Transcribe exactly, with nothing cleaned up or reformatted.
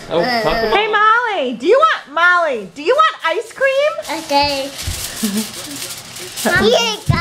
Oh, talk to Hey, Molly, do you want, Molly, do you want ice cream? Okay. Here you go.